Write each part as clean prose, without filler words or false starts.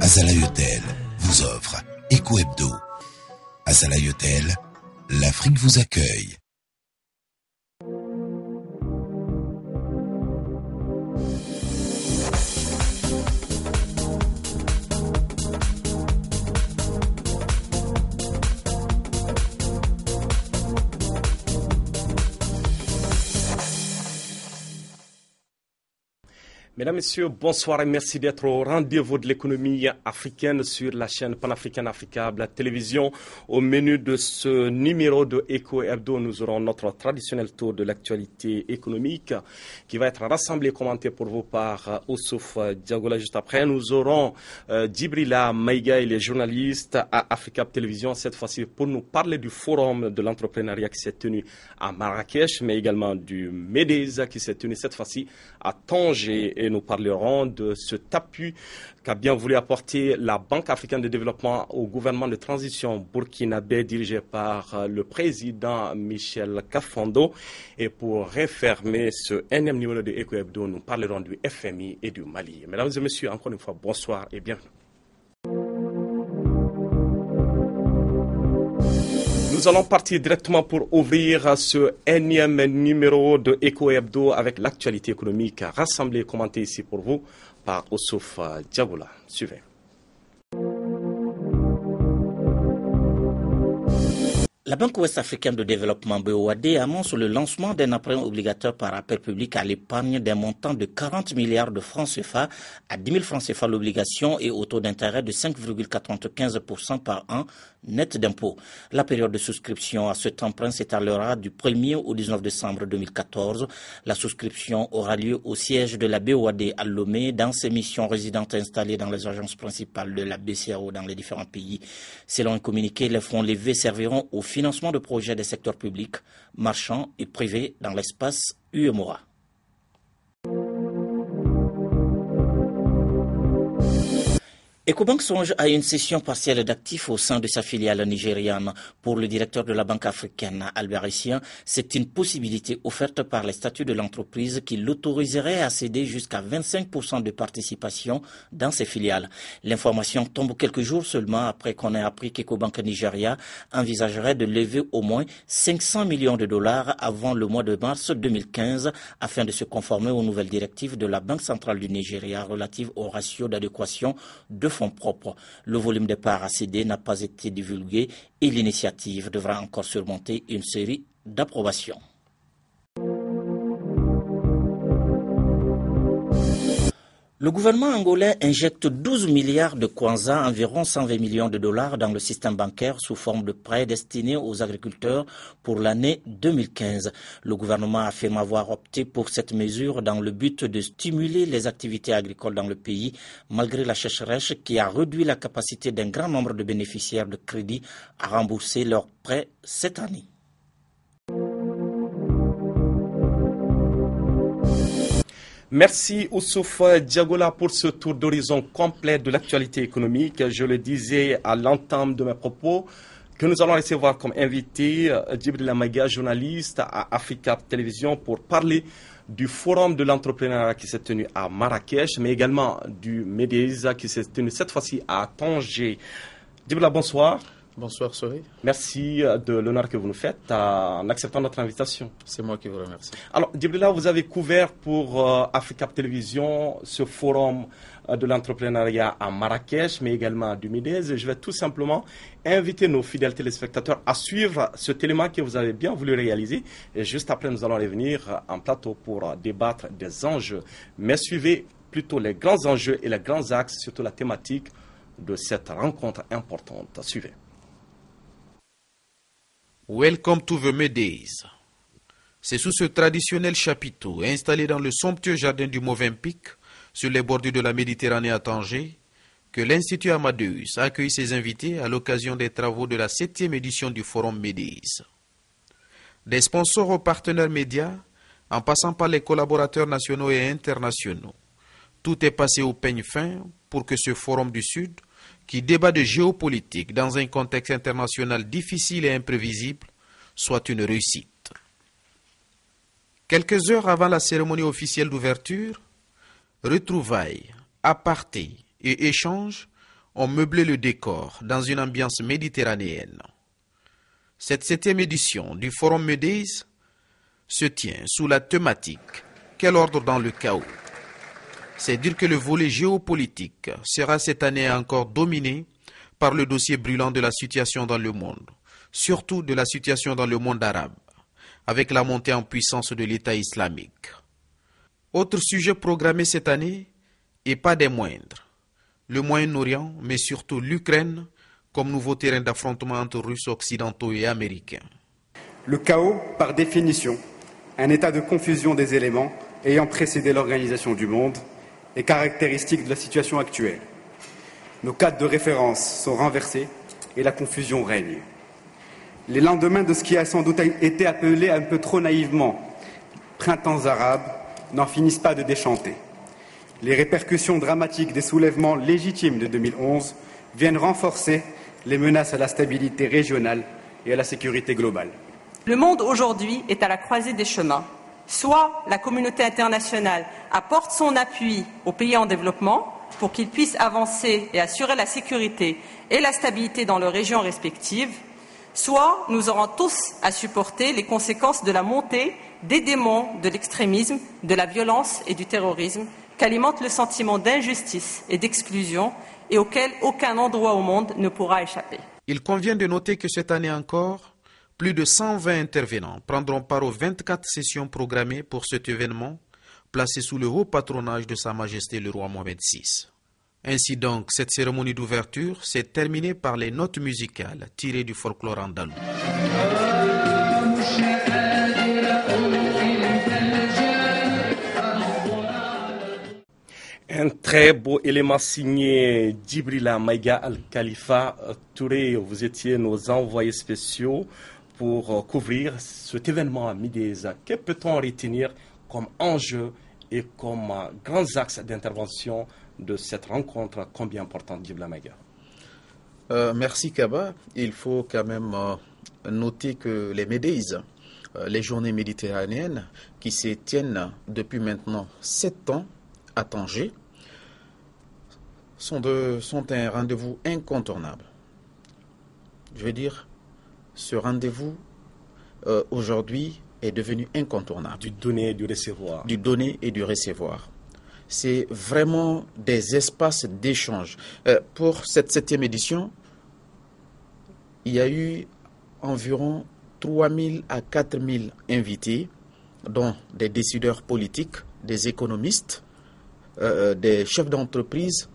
Azalaï Hotel vous offre Eco Hebdo. Azalaï Hotel, l'Afrique vous accueille. Mesdames, Messieurs, bonsoir et merci d'être au rendez-vous de l'économie africaine sur la chaîne panafricaine Africable, la télévision. Au menu de ce numéro de Eco Hebdo, nous aurons notre traditionnel tour de l'actualité économique qui va être rassemblé et commenté pour vous par Oussouf Diagola. Juste après, nous aurons Djibrila Maïga, il est journaliste à Africable Télévision, cette fois-ci pour nous parler du forum de l'entrepreneuriat qui s'est tenu à Marrakech, mais également du MEDES qui s'est tenu cette fois-ci à Tanger. Et nous parlerons de cet appui qu'a bien voulu apporter la Banque africaine de développement au gouvernement de transition burkinabé dirigé par le président Michel Kafando. Et pour refermer ce énième numéro de Eco Hebdo, nous parlerons du FMI et du Mali. Mesdames et messieurs, encore une fois, bonsoir et bienvenue. Nous allons partir directement pour ouvrir ce énième numéro de Eco Hebdo avec l'actualité économique rassemblée et commentée ici pour vous par Oussouf Diagola. Suivez. La Banque ouest-africaine de développement BOAD annonce le lancement d'un emprunt obligatoire par appel public à l'épargne d'un montant de 40 milliards de francs CFA à 10 000 francs CFA l'obligation et au taux d'intérêt de 5,95% par an net d'impôts. La période de souscription à cet emprunt s'étalera du 1er au 19 décembre 2014. La souscription aura lieu au siège de la BOAD à Lomé dans ses missions résidentes installées dans les agences principales de la BCAO dans les différents pays. Selon un communiqué, les fonds levés serviront au financement de projets des secteurs publics, marchands et privés dans l'espace UEMOA. Ecobank songe à une cession partielle d'actifs au sein de sa filiale nigériane. Pour le directeur de la Banque africaine, Albert Essien, c'est une possibilité offerte par les statuts de l'entreprise qui l'autoriserait à céder jusqu'à 25% de participation dans ses filiales. L'information tombe quelques jours seulement après qu'on ait appris qu'Ecobank Nigeria envisagerait de lever au moins 500 millions de dollars avant le mois de mars 2015 afin de se conformer aux nouvelles directives de la Banque centrale du Nigeria relatives au ratio d'adéquation de fonds propres. Le volume des parts à céder n'a pas été divulgué et l'initiative devra encore surmonter une série d'approbations. Le gouvernement angolais injecte 12 milliards de kwanza, environ 120 millions de dollars, dans le système bancaire sous forme de prêts destinés aux agriculteurs pour l'année 2015. Le gouvernement affirme avoir opté pour cette mesure dans le but de stimuler les activités agricoles dans le pays, malgré la sécheresse qui a réduit la capacité d'un grand nombre de bénéficiaires de crédit à rembourser leurs prêts cette année. Merci Oussouf Diagola pour ce tour d'horizon complet de l'actualité économique. Je le disais à l'entame de mes propos que nous allons recevoir comme invité Djibrila Maïga, journaliste à Africa Télévision, pour parler du forum de l'entrepreneuriat qui s'est tenu à Marrakech, mais également du MEDES qui s'est tenu cette fois-ci à Tanger. Djibrila, bonsoir. Bonsoir Sori. Merci de l'honneur que vous nous faites en acceptant notre invitation. C'est moi qui vous remercie. Alors, Djibrila, vous avez couvert pour Africa Télévision ce forum de l'entrepreneuriat à Marrakech, mais également du MEDES. Je vais tout simplement inviter nos fidèles téléspectateurs à suivre ce élément que vous avez bien voulu réaliser. Et juste après, nous allons revenir en plateau pour débattre des enjeux. Mais suivez plutôt les grands enjeux et les grands axes, surtout la thématique de cette rencontre importante. Suivez. Welcome to the MEDES. C'est sous ce traditionnel chapiteau installé dans le somptueux jardin du Movenpick, sur les bordures de la Méditerranée à Tanger, que l'Institut Amadeus a accueilli ses invités à l'occasion des travaux de la 7e édition du Forum MEDES. Des sponsors aux partenaires médias, en passant par les collaborateurs nationaux et internationaux, tout est passé au peigne fin pour que ce Forum du Sud, qui débat de géopolitique dans un contexte international difficile et imprévisible, soit une réussite. Quelques heures avant la cérémonie officielle d'ouverture, retrouvailles, apartés et échanges ont meublé le décor dans une ambiance méditerranéenne. Cette 7e édition du Forum MEDES se tient sous la thématique « Quel ordre dans le chaos ?» C'est dire que le volet géopolitique sera cette année encore dominé par le dossier brûlant de la situation dans le monde, surtout de la situation dans le monde arabe, avec la montée en puissance de l'État islamique. Autre sujet programmé cette année, et pas des moindres, le Moyen-Orient, mais surtout l'Ukraine, comme nouveau terrain d'affrontement entre Russes occidentaux et Américains. Le chaos, par définition, un état de confusion des éléments ayant précédé l'organisation du monde, est caractéristique de la situation actuelle. Nos cadres de référence sont renversés et la confusion règne. Les lendemains de ce qui a sans doute été appelé un peu trop naïvement printemps arabe n'en finissent pas de déchanter. Les répercussions dramatiques des soulèvements légitimes de 2011 viennent renforcer les menaces à la stabilité régionale et à la sécurité globale. Le monde aujourd'hui est à la croisée des chemins. Soit la communauté internationale apporte son appui aux pays en développement pour qu'ils puissent avancer et assurer la sécurité et la stabilité dans leurs régions respectives, soit nous aurons tous à supporter les conséquences de la montée des démons de l'extrémisme, de la violence et du terrorisme qu'alimente le sentiment d'injustice et d'exclusion et auquel aucun endroit au monde ne pourra échapper. Il convient de noter que cette année encore, plus de 120 intervenants prendront part aux 24 sessions programmées pour cet événement, placé sous le haut patronage de Sa Majesté le roi Mohamed VI. Ainsi donc, cette cérémonie d'ouverture s'est terminée par les notes musicales tirées du folklore andalou. Un très beau élément signé Djibrila Maïga Al-Khalifa Touré. Vous étiez nos envoyés spéciaux pour couvrir cet événement à Mideza. Que peut-on retenir comme enjeu et comme grands axes d'intervention de cette rencontre combien importante, Djibrila Maïga? Merci Kaba. Il faut quand même noter que les MEDES, les journées méditerranéennes, qui se tiennent depuis maintenant 7 ans à Tanger, sont un rendez-vous incontournable. Je veux dire, ce rendez-vous aujourd'hui est devenu incontournable. Du donner et du recevoir. Du donner et du recevoir. C'est vraiment des espaces d'échange. Pour cette 7e édition, il y a eu environ 3 000 à 4 000 invités, dont des décideurs politiques, des économistes, des chefs d'entreprise,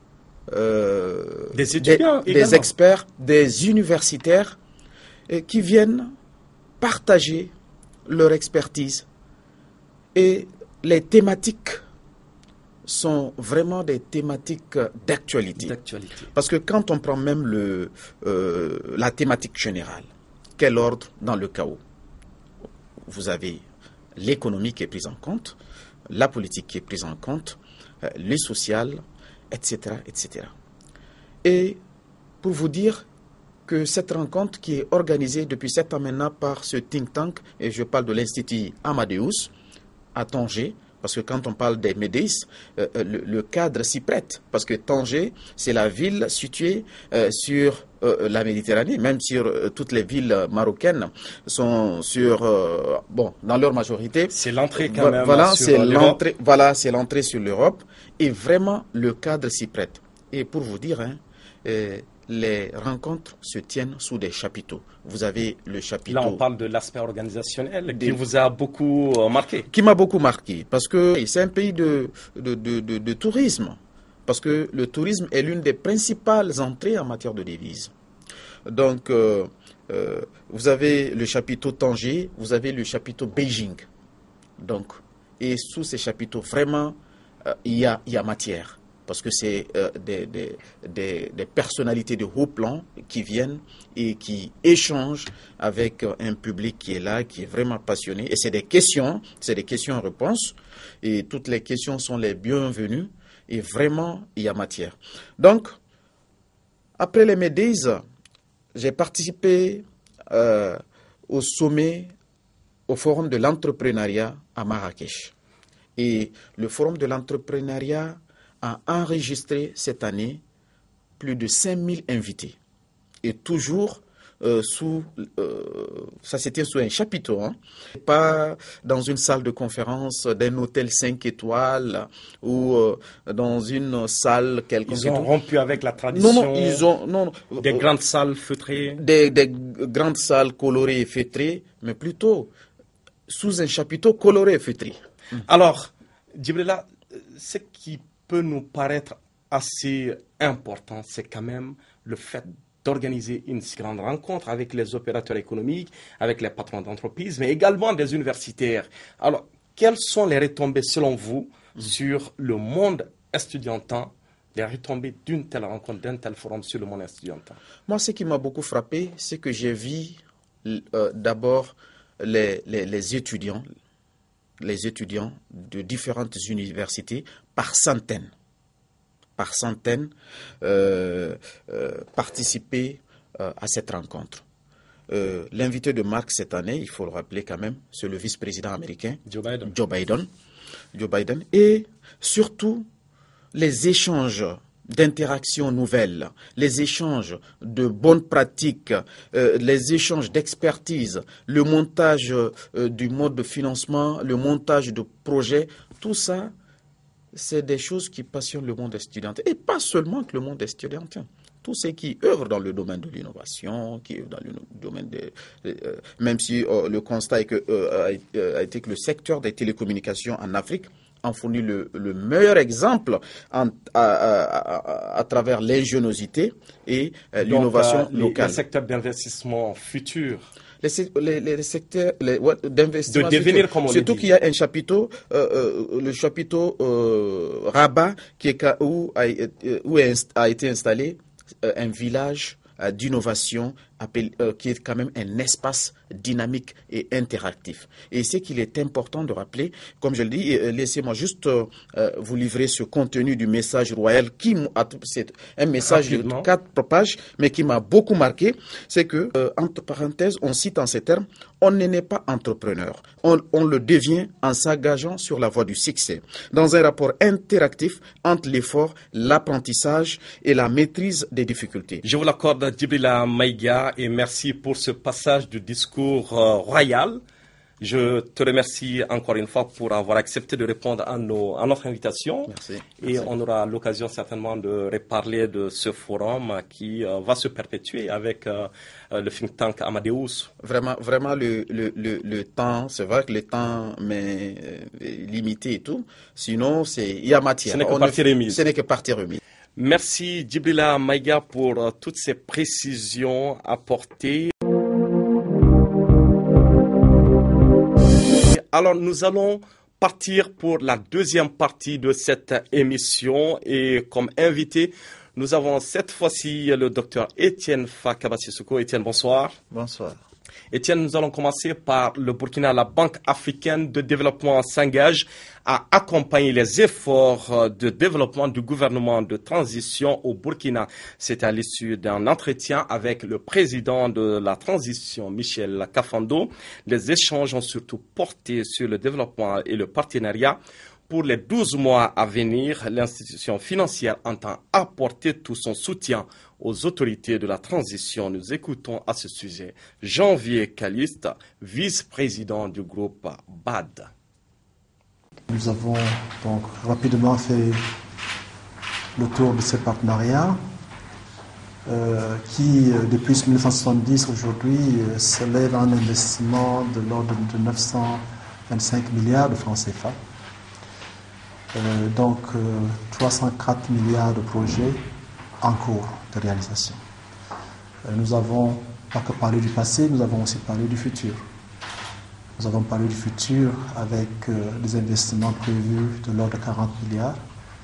des étudiants, des experts, des universitaires qui viennent partager leur expertise. Et les thématiques sont vraiment des thématiques d'actualité. Parce que quand on prend même la thématique générale, quel ordre dans le chaos? Vous avez l'économie qui est prise en compte, la politique qui est prise en compte, le social, etc., etc. Et pour vous dire que cette rencontre qui est organisée depuis 7 ans maintenant par ce think tank, et je parle de l'Institut Amadeus à Tanger, parce que quand on parle des MEDES, le cadre s'y prête, parce que Tanger, c'est la ville située sur la Méditerranée, même sur toutes les villes marocaines sont sur, dans leur majorité. C'est l'entrée quand même c'est l'entrée sur l'Europe, et vraiment le cadre s'y prête. Et pour vous dire, les rencontres se tiennent sous des chapiteaux. Vous avez le chapiteau... Là, on parle de l'aspect organisationnel qui vous a beaucoup marqué. Qui m'a beaucoup marqué, parce que c'est un pays de tourisme. Parce que le tourisme est l'une des principales entrées en matière de devises. Donc, vous avez le chapiteau Tanger, vous avez le chapiteau Beijing. Donc, et sous ces chapiteaux, vraiment, il y a matière. Parce que c'est des personnalités de haut plan qui viennent et qui échangent avec un public qui est là, qui est vraiment passionné. Et c'est des questions-réponses. Et toutes les questions sont les bienvenues. Et vraiment, il y a matière. Donc, après les MEDES, j'ai participé au sommet, au forum de l'entrepreneuriat à Marrakech. Et le forum de l'entrepreneuriat a enregistré cette année plus de 5000 invités. Et toujours ça c'était sous un chapiteau, hein, pas dans une salle de conférence d'un hôtel 5 étoiles ou dans une salle quelconque. Ils ont rompu avec la tradition. Des grandes salles feutrées. Des grandes salles colorées et feutrées, mais plutôt sous un chapiteau coloré et feutré. Alors, Djibrila, ce qui peut nous paraître assez important, c'est quand même le fait d'organiser une si grande rencontre avec les opérateurs économiques, avec les patrons d'entreprise, mais également des universitaires. Alors, quelles sont les retombées, selon vous, sur le monde estudiantin, les retombées d'une telle rencontre, d'un tel forum sur le monde estudiantin? Moi, ce qui m'a beaucoup frappé, c'est que j'ai vu d'abord les étudiants de différentes universités par centaines participer à cette rencontre. L'invité de marque cette année, il faut le rappeler quand même, c'est le vice-président américain Joe Biden. Et surtout, les échanges d'interactions nouvelles, les échanges de bonnes pratiques, les échanges d'expertise, le montage du mode de financement, le montage de projets, tout ça, c'est des choses qui passionnent le monde estudiantin. Et pas seulement que le monde estudiantin. Tous ceux qui œuvrent dans le domaine de l'innovation, qui œuvrent dans le domaine même si le constat a été que le secteur des télécommunications en Afrique a fourni le meilleur exemple à travers l'ingéniosité et l'innovation locale. Le secteur d'investissement futur. Les secteurs d'investissement. De devenir, comme on le dit. Surtout qu'il y a un chapiteau, le chapiteau Rabat, où a été installé un village d'innovation qui est quand même un espace dynamique et interactif. Et c'est qu'il est important de rappeler, comme je le dis, laissez-moi juste vous livrer ce contenu du message royal, c'est un message de 4 pages, mais qui m'a beaucoup marqué, c'est que, entre parenthèses, on cite en ces termes, on n'est pas entrepreneur, on le devient en s'engageant sur la voie du succès, dans un rapport interactif entre l'effort, l'apprentissage et la maîtrise des difficultés. Je vous l'accorde, Djibrila Maïga, et merci pour ce passage du discours royal. Je te remercie encore une fois pour avoir accepté de répondre à notre invitation. Merci. Et on aura l'occasion certainement de reparler de ce forum qui va se perpétuer avec le think tank Amadeus. Vraiment le temps, c'est vrai que le temps est limité et tout. Sinon, il y a matière. Ce n'est que partie remise. Ce n'est que partie remise. Merci Djibrila Maïga pour toutes ces précisions apportées. Alors nous allons partir pour la deuxième partie de cette émission et comme invité, nous avons cette fois-ci le docteur Étienne Fakaba-Sissoko. Étienne, bonsoir. Bonsoir. Étienne, nous allons commencer par le Burkina. La Banque africaine de développement s'engage à accompagner les efforts de développement du gouvernement de transition au Burkina. C'est à l'issue d'un entretien avec le président de la transition, Michel Kafando. Les échanges ont surtout porté sur le développement et le partenariat. Pour les 12 mois à venir, l'institution financière entend apporter tout son soutien aux autorités de la transition. Nous écoutons à ce sujet Janvier Caliste, vice-président du groupe BAD. Nous avons donc rapidement fait le tour de ces partenariats qui, depuis 1970 aujourd'hui, s'élève à un investissement de l'ordre de 925 milliards de francs CFA. Donc 304 milliards de projets en cours de réalisation. Nous avons pas que parlé du passé, nous avons aussi parlé du futur. Nous avons parlé du futur avec des investissements prévus de l'ordre de 40 milliards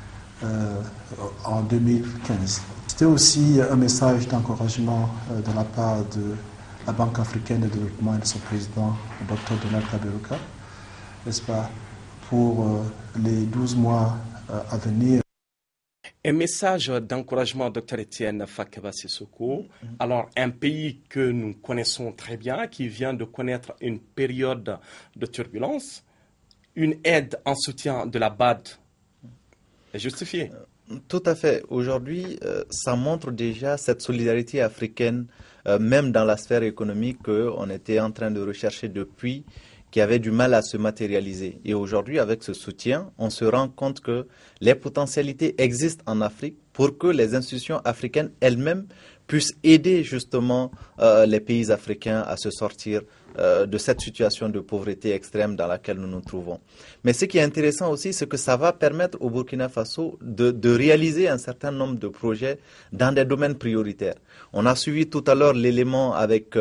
en 2015. C'était aussi un message d'encouragement de la part de la Banque africaine de développement et de son président, le Dr Donald Kaberuka, n'est-ce pas, pour les 12 mois à venir. Un message d'encouragement, Dr Étienne Fakaba-Sissoko. Alors, un pays que nous connaissons très bien, qui vient de connaître une période de turbulence, une aide en soutien de la BAD est justifiée. Tout à fait. Aujourd'hui, ça montre déjà cette solidarité africaine, même dans la sphère économique qu'on était en train de rechercher depuis, qui avait du mal à se matérialiser. Et aujourd'hui, avec ce soutien, on se rend compte que les potentialités existent en Afrique pour que les institutions africaines elles-mêmes puissent aider justement les pays africains à se sortir de cette situation de pauvreté extrême dans laquelle nous nous trouvons. Mais ce qui est intéressant aussi, c'est que ça va permettre au Burkina Faso de réaliser un certain nombre de projets dans des domaines prioritaires. On a suivi tout à l'heure l'élément avec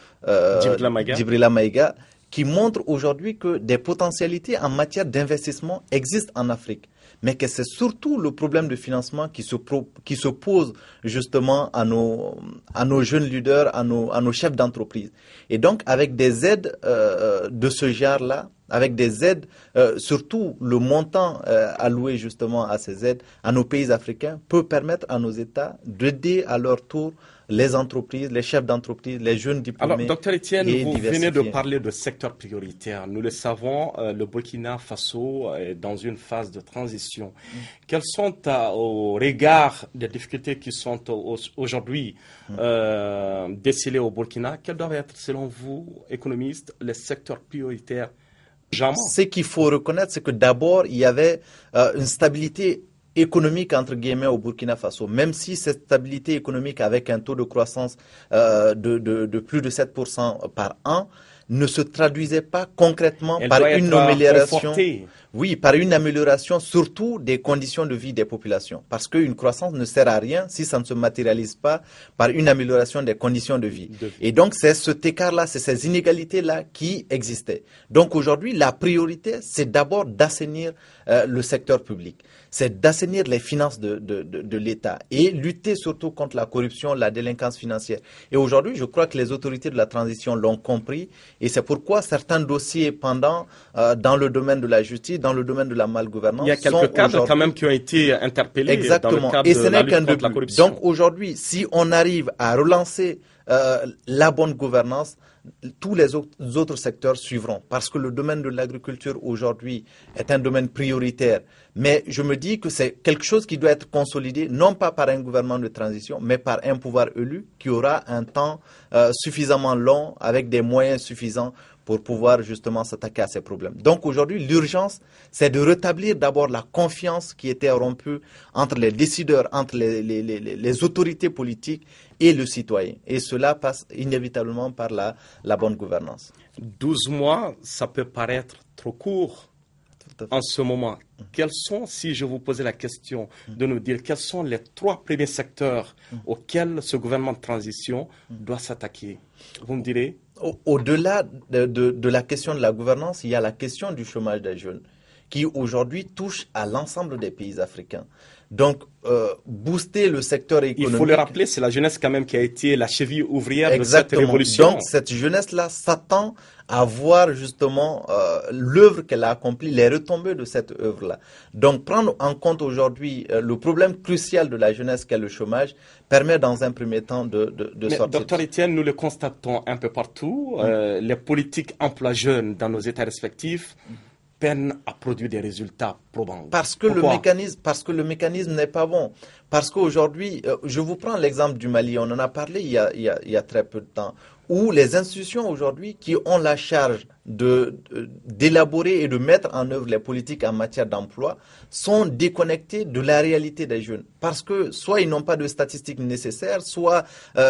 Djibrila Maïga, qui montre aujourd'hui que des potentialités en matière d'investissement existent en Afrique, mais que c'est surtout le problème de financement qui se pose justement à nos jeunes leaders, à nos chefs d'entreprise. Et donc, avec des aides de ce genre-là, avec des aides, surtout le montant alloué justement à ces aides, à nos pays africains, peut permettre à nos États d'aider à leur tour les entreprises, les chefs d'entreprise, les jeunes diplômés. Alors, Dr Etienne, vous venez de parler de secteurs prioritaires. Nous le savons, le Burkina Faso est dans une phase de transition. Quels sont, au regard des difficultés qui sont aujourd'hui décelées au Burkina, quels doivent être, selon vous, économistes, les secteurs prioritaires? Ce qu'il faut reconnaître, c'est que d'abord, il y avait une stabilité économique, entre guillemets, au Burkina Faso. Même si cette stabilité économique avec un taux de croissance de plus de 7% par an ne se traduisait pas concrètement par une amélioration. Oui, par une amélioration surtout des conditions de vie des populations. Parce qu'une croissance ne sert à rien si ça ne se matérialise pas par une amélioration des conditions de vie. Et donc, c'est cet écart-là, c'est ces inégalités-là qui existaient. Donc, aujourd'hui, la priorité, c'est d'abord d'assainir le secteur public. C'est d'assainir les finances de l'État et lutter surtout contre la corruption, la délinquance financière. Et aujourd'hui, je crois que les autorités de la transition l'ont compris et c'est pourquoi certains dossiers pendants dans le domaine de la justice, dans le domaine de la malgouvernance. Il y a quelques cadres quand même qui ont été interpellés. Exactement. Dans le cadre et ce n'est qu'un début. Donc aujourd'hui, si on arrive à relancer la bonne gouvernance, tous les autres secteurs suivront. Parce que le domaine de l'agriculture aujourd'hui est un domaine prioritaire. Mais je me dis que c'est quelque chose qui doit être consolidé, non pas par un gouvernement de transition, mais par un pouvoir élu qui aura un temps suffisamment long, avec des moyens suffisants pour pouvoir justement s'attaquer à ces problèmes. Donc aujourd'hui, l'urgence, c'est de rétablir d'abord la confiance qui était rompue entre les décideurs, entre les autorités politiques et le citoyen. Et cela passe inévitablement par la bonne gouvernance. 12 mois, ça peut paraître trop court en ce moment. Quels sont, si je vous posais la question de nous dire, quels sont les 3 premiers secteurs auxquels ce gouvernement de transition doit s'attaquer? Vous me direz? Au-delà de la question de la gouvernance, il y a la question du chômage des jeunes qui aujourd'hui touche à l'ensemble des pays africains. Donc, booster le secteur économique... Il faut le rappeler, c'est la jeunesse quand même qui a été la cheville ouvrière de cette révolution. Donc, cette jeunesse-là s'attend à voir justement l'œuvre qu'elle a accomplie, les retombées de cette œuvre-là. Donc, prendre en compte aujourd'hui le problème crucial de la jeunesse qu'est le chômage permet dans un premier temps de sortir. Docteur Etienne, nous le constatons un peu partout. Les politiques emploi jeunes dans nos États respectifs peinent à produire des résultats probants. Parce que le mécanisme n'est pas bon. Parce qu'aujourd'hui, je vous prends l'exemple du Mali, on en a parlé il y a très peu de temps, où les institutions aujourd'hui qui ont la charge d'élaborer et de mettre en œuvre les politiques en matière d'emploi sont déconnectées de la réalité des jeunes. Parce que soit ils n'ont pas de statistiques nécessaires, soit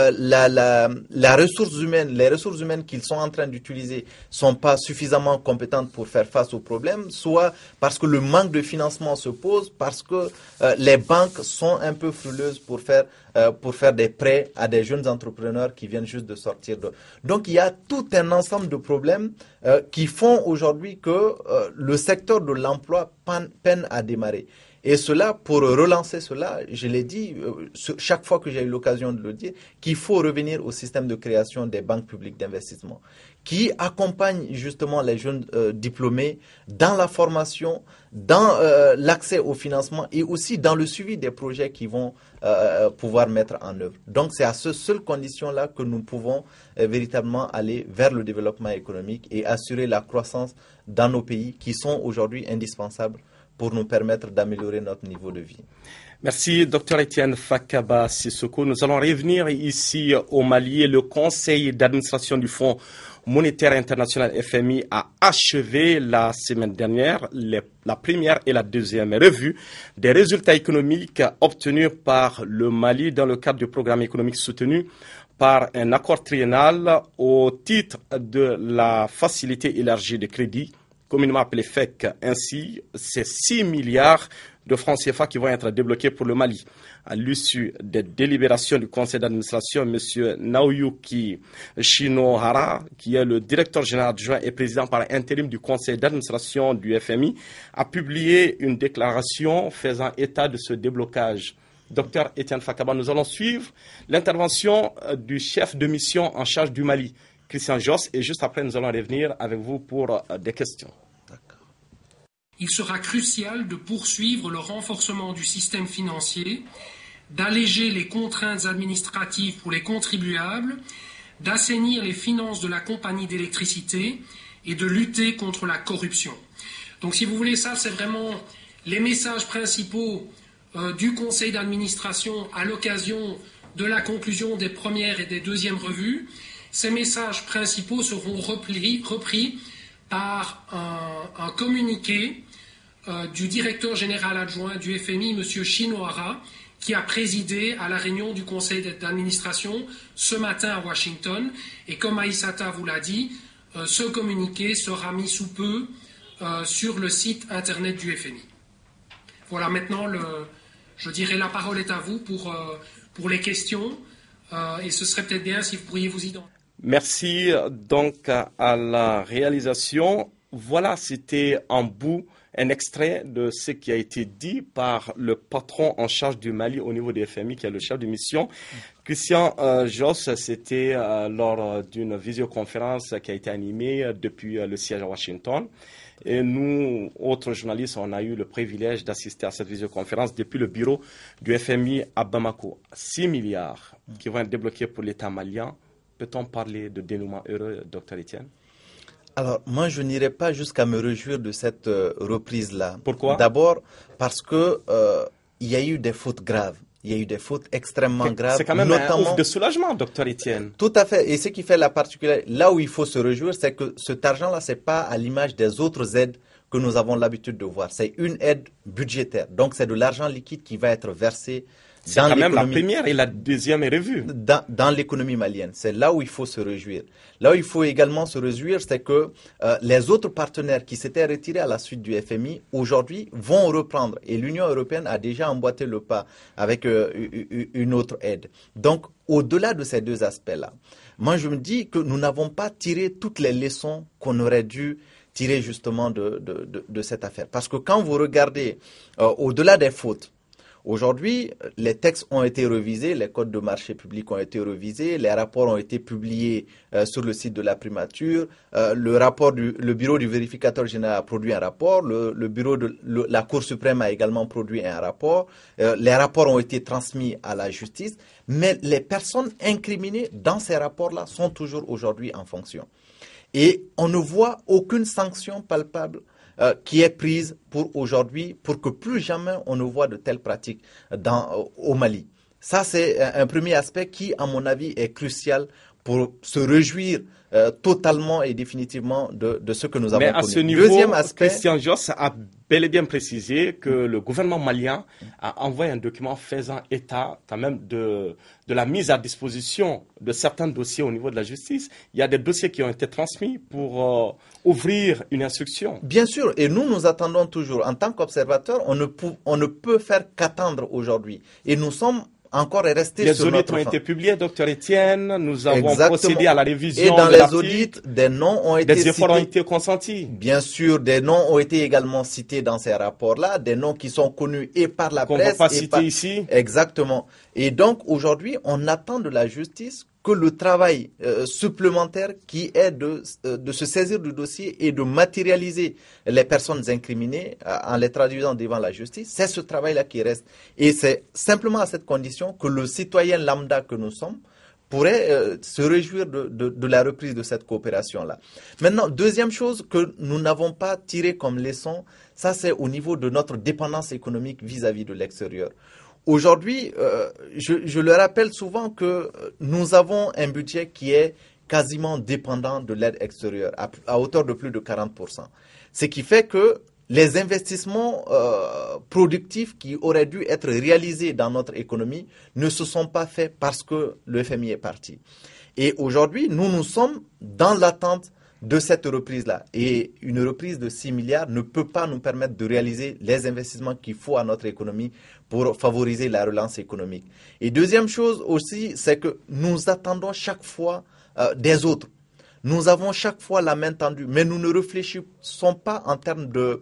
les ressources humaines qu'ils sont en train d'utiliser sont pas suffisamment compétentes pour faire face aux problèmes, soit parce que le manque de financement se pose, parce que les banques sont un peu frileuses pour faire des prêts à des jeunes entrepreneurs qui viennent juste de sortir de... Donc il y a tout un ensemble de problèmes qui font aujourd'hui que le secteur de l'emploi peine à démarrer. Et cela, pour relancer cela, je l'ai dit chaque fois que j'ai eu l'occasion de le dire, qu'il faut revenir au système de création des banques publiques d'investissement qui accompagnent justement les jeunes diplômés dans la formation, dans l'accès au financement et aussi dans le suivi des projets qu'ils vont pouvoir mettre en œuvre. Donc c'est à ces seules conditions-là que nous pouvons véritablement aller vers le développement économique et assurer la croissance dans nos pays qui sont aujourd'hui indispensables pour nous permettre d'améliorer notre niveau de vie. Merci, Dr Etienne Fakaba Sissoko. Nous allons revenir ici au Mali. Le conseil d'administration du Fonds monétaire international FMI a achevé la semaine dernière la première et la deuxième revue des résultats économiques obtenus par le Mali dans le cadre du programme économique soutenu par un accord triennal au titre de la facilité élargie de crédit, communément appelée FEC. Ainsi, c'est 6 milliards de francs CFA qui vont être débloqués pour le Mali. À l'issue des délibérations du conseil d'administration, M. Naoyuki Shinohara, qui est le directeur général adjoint et président par intérim du conseil d'administration du FMI, a publié une déclaration faisant état de ce déblocage. Docteur Etienne Fakaba, nous allons suivre l'intervention du chef de mission en charge du Mali, Christian Josse, et juste après, nous allons revenir avec vous pour des questions. Il sera crucial de poursuivre le renforcement du système financier, d'alléger les contraintes administratives pour les contribuables, d'assainir les finances de la compagnie d'électricité et de lutter contre la corruption. Donc si vous voulez, ça c'est vraiment les messages principaux du conseil d'administration à l'occasion de la conclusion des premières et des deuxièmes revues. Ces messages principaux seront repris par un communiqué du directeur général adjoint du FMI, M. Shinohara, qui a présidé à la réunion du conseil d'administration ce matin à Washington. Et comme Aïssata vous l'a dit, ce communiqué sera mis sous peu sur le site internet du FMI. Voilà, maintenant, je dirais la parole est à vous pour les questions. Et ce serait peut-être bien si vous pourriez vous identifier. Merci donc à la réalisation. Voilà, c'était en bout un extrait de ce qui a été dit par le patron en charge du Mali au niveau des FMI, qui est le chef de mission. Christian Josse, c'était lors d'une visioconférence qui a été animée depuis le siège à Washington. Et nous, autres journalistes, on a eu le privilège d'assister à cette visioconférence depuis le bureau du FMI à Bamako. 6 milliards qui vont être débloqués pour l'État malien. Peut-on parler de dénouement heureux, Dr Etienne? Alors, moi, je n'irai pas jusqu'à me réjouir de cette reprise-là. Pourquoi? D'abord, parce que il y a eu des fautes graves. Il y a eu des fautes extrêmement graves. C'est quand même un ouf de soulagement, Dr Etienne. Tout à fait. Et ce qui fait la particularité, là où il faut se réjouir, c'est que cet argent-là, c'est pas à l'image des autres aides que nous avons l'habitude de voir. C'est une aide budgétaire. Donc, c'est de l'argent liquide qui va être versé. C'est quand même la première et la deuxième revue. Dans l'économie malienne. C'est là où il faut se réjouir. Là où il faut également se réjouir, c'est que les autres partenaires qui s'étaient retirés à la suite du FMI, aujourd'hui, vont reprendre. Et l'Union européenne a déjà emboîté le pas avec une autre aide. Donc, au-delà de ces deux aspects-là, moi, je me dis que nous n'avons pas tiré toutes les leçons qu'on aurait dû tirer justement de cette affaire. Parce que quand vous regardez au-delà des fautes, aujourd'hui, les textes ont été révisés, les codes de marché public ont été révisés, les rapports ont été publiés sur le site de la primature, le bureau du vérificateur général a produit un rapport, le bureau de la Cour suprême a également produit un rapport, les rapports ont été transmis à la justice, mais les personnes incriminées dans ces rapports-là sont toujours aujourd'hui en fonction. Et on ne voit aucune sanction palpable qui est prise pour aujourd'hui, pour que plus jamais on ne voit de telles pratiques au Mali. Ça, c'est un premier aspect qui, à mon avis, est crucial pour se réjouir totalement et définitivement de ce que nous avons connu. Mais à ce niveau, deuxième aspect, Christian Josse a bel et bien précisé que le gouvernement malien a envoyé un document faisant état quand même de la mise à disposition de certains dossiers au niveau de la justice. Il y a des dossiers qui ont été transmis pour ouvrir une instruction. Bien sûr, et nous attendons toujours. En tant qu'observateurs, on ne peut faire qu'attendre aujourd'hui. Et nous sommes encore resté sur notre audits ont été publiés, Dr Etienne. Nous avons procédé à la révision. Et dans les audits, des noms ont été cités. Des efforts ont été consentis. Bien sûr, des noms ont été également cités dans ces rapports-là, des noms qui sont connus et par la presse. Qu'on ne va pas citer ici. Exactement. Et donc, aujourd'hui, on attend de la justice que le travail supplémentaire qui est de se saisir du dossier et de matérialiser les personnes incriminées en les traduisant devant la justice, c'est ce travail-là qui reste. Et c'est simplement à cette condition que le citoyen lambda que nous sommes pourrait se réjouir de la reprise de cette coopération-là. Maintenant, deuxième chose que nous n'avons pas tiré comme leçon, Ça, c'est au niveau de notre dépendance économique vis-à-vis de l'extérieur. Aujourd'hui, je le rappelle souvent que nous avons un budget qui est quasiment dépendant de l'aide extérieure, à hauteur de plus de 40%. Ce qui fait que les investissements productifs qui auraient dû être réalisés dans notre économie ne se sont pas faits parce que le FMI est parti. Et aujourd'hui, nous sommes dans l'attente de cette reprise-là. Et une reprise de 6 milliards ne peut pas nous permettre de réaliser les investissements qu'il faut à notre économie pour favoriser la relance économique. Et deuxième chose aussi, c'est que nous attendons chaque fois des autres. Nous avons chaque fois la main tendue, mais nous ne réfléchissons pas en termes de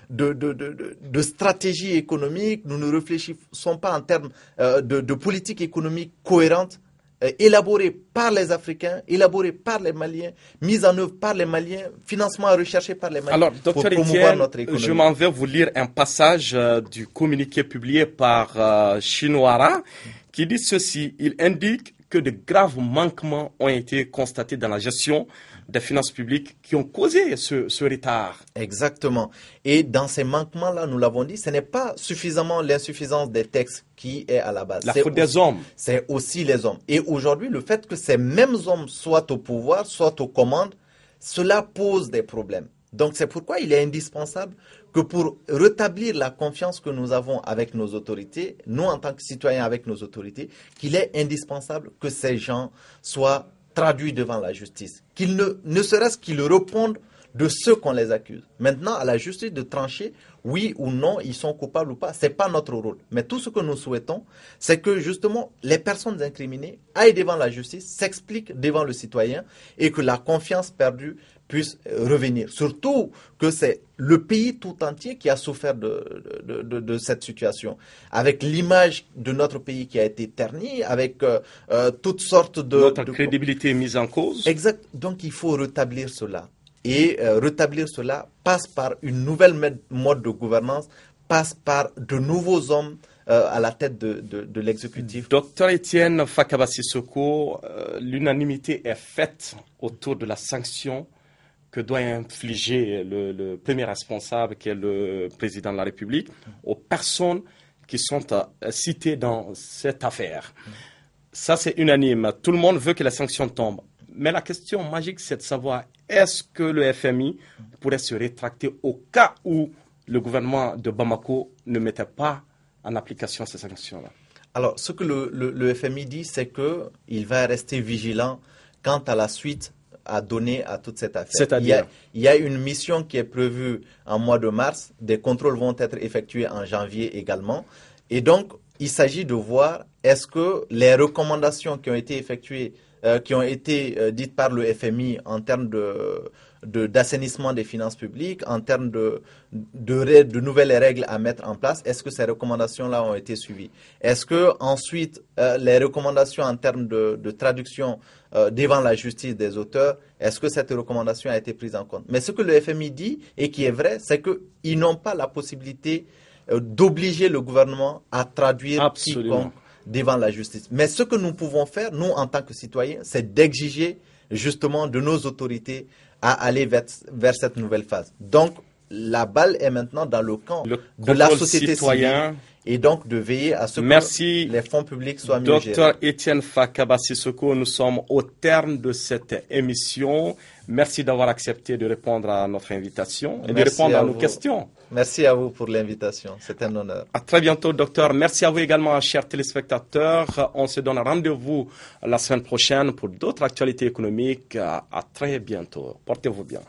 stratégie économique, nous ne réfléchissons pas en termes de politique économique cohérente, élaborée par les Africains, élaborée par les Maliens, mise en œuvre par les Maliens, financement recherché par les Maliens. Alors, docteur Etienne, je m'en vais vous lire un passage du communiqué publié par Chinoara qui dit ceci. Il indique que de graves manquements ont été constatés dans la gestion des finances publiques qui ont causé ce retard. Exactement. Et dans ces manquements-là, nous l'avons dit, ce n'est pas suffisamment l'insuffisance des textes qui est à la base. La faute des hommes. C'est aussi les hommes. Et aujourd'hui, le fait que ces mêmes hommes soient au pouvoir, soient aux commandes, cela pose des problèmes. Donc c'est pourquoi il est indispensable que pour rétablir la confiance que nous avons avec nos autorités, nous en tant que citoyens avec nos autorités, qu'il est indispensable que ces gens soient traduits devant la justice, qu'ils ne serait-ce qu'ils répondent de ce qu'on les accuse. Maintenant, à la justice de trancher, oui ou non, ils sont coupables ou pas, ce n'est pas notre rôle. Mais tout ce que nous souhaitons, c'est que justement, les personnes incriminées aillent devant la justice, s'expliquent devant le citoyen et que la confiance perdue puisse revenir. Surtout que c'est le pays tout entier qui a souffert de cette situation. Avec l'image de notre pays qui a été ternie, avec toutes sortes de... Notre crédibilité mise en cause. Exact. Donc il faut rétablir cela. Et rétablir cela passe par une nouvelle mode de gouvernance, passe par de nouveaux hommes à la tête de l'exécutif. Docteur Etienne Fakaba Sissoko, l'unanimité est faite autour de la sanction que doit infliger le premier responsable, qui est le président de la République, aux personnes qui sont citées dans cette affaire. Ça, c'est unanime. Tout le monde veut que la sanction tombe. Mais la question magique, c'est de savoir, est-ce que le FMI pourrait se rétracter au cas où le gouvernement de Bamako ne mettait pas en application ces sanctions-là? Alors, ce que le FMI dit, c'est qu'il va rester vigilant quant à la suite à donner à toute cette affaire. C'est-à-dire, il y a une mission qui est prévue en mois de mars. Des contrôles vont être effectués en janvier également. Et donc, il s'agit de voir est-ce que les recommandations qui ont été effectuées, qui ont été dites par le FMI en termes d'assainissement des finances publiques, en termes de nouvelles règles à mettre en place, est-ce que ces recommandations-là ont été suivies? Est-ce que ensuite les recommandations en termes de traduction devant la justice des auteurs, est-ce que cette recommandation a été prise en compte? Mais ce que le FMI dit et qui est vrai, c'est qu'ils n'ont pas la possibilité d'obliger le gouvernement à traduire quiconque devant la justice. Mais ce que nous pouvons faire, nous, en tant que citoyens, c'est d'exiger justement de nos autorités à aller vers cette nouvelle phase. Donc, la balle est maintenant dans le camp de la société civile et donc de veiller à ce que les fonds publics soient mieux gérés. Docteur Etienne Fakaba Sissoko, nous sommes au terme de cette émission. Merci d'avoir accepté de répondre à notre invitation et de répondre à nos questions. Merci à vous pour l'invitation. C'est un honneur. À très bientôt, docteur. Merci à vous également, chers téléspectateurs. On se donne rendez-vous la semaine prochaine pour d'autres actualités économiques. À très bientôt. Portez-vous bien.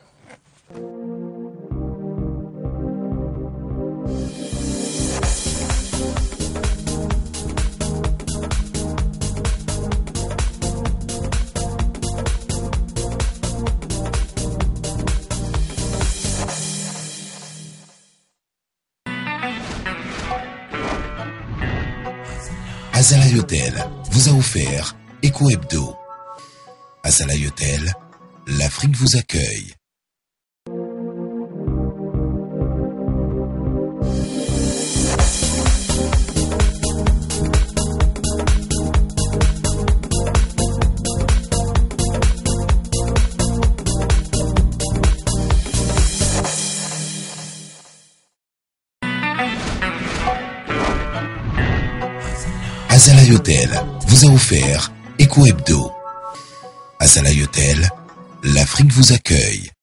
Azalaï Hotel vous a offert Eco Hebdo. Azalaï Hotel, l'Afrique vous accueille. Azalaï Hotel vous a offert Eco Hebdo. Azalaï Hotel, l'Afrique vous accueille.